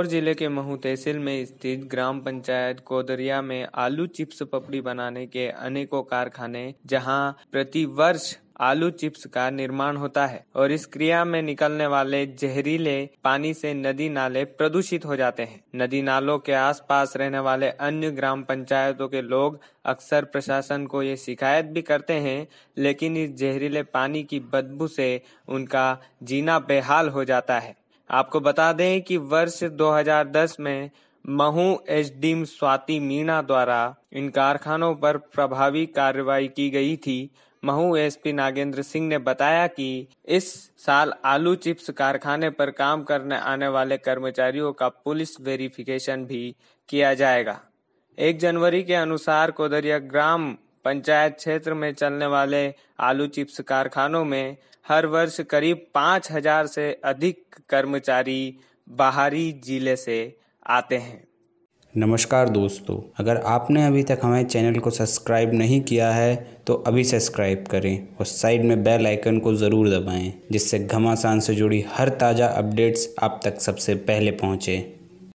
जिले के महू तहसील में स्थित ग्राम पंचायत कोदरिया में आलू चिप्स पपड़ी बनाने के अनेकों कारखाने जहां प्रति वर्ष आलू चिप्स का निर्माण होता है और इस क्रिया में निकलने वाले जहरीले पानी से नदी नाले प्रदूषित हो जाते हैं। नदी नालों के आसपास रहने वाले अन्य ग्राम पंचायतों के लोग अक्सर प्रशासन को ये शिकायत भी करते हैं, लेकिन इस जहरीले पानी की बदबू से उनका जीना बेहाल हो जाता है। आपको बता दें कि वर्ष 2010 में महू एसडीएम स्वाति मीणा द्वारा इन कारखानों पर प्रभावी कार्रवाई की गई थी। महू एसपी नागेंद्र सिंह ने बताया कि इस साल आलू चिप्स कारखाने पर काम करने आने वाले कर्मचारियों का पुलिस वेरिफिकेशन भी किया जाएगा। 1 जनवरी के अनुसार कोदरिया ग्राम पंचायत क्षेत्र में चलने वाले आलू चिप्स कारखानों में हर वर्ष करीब 5000 से अधिक कर्मचारी बाहरी जिले से आते हैं। नमस्कार दोस्तों, अगर आपने अभी तक हमारे चैनल को सब्सक्राइब नहीं किया है तो अभी सब्सक्राइब करें और साइड में बेल आइकन को ज़रूर दबाएं, जिससे घमासान से जुड़ी हर ताज़ा अपडेट्स आप तक सबसे पहले पहुँचे।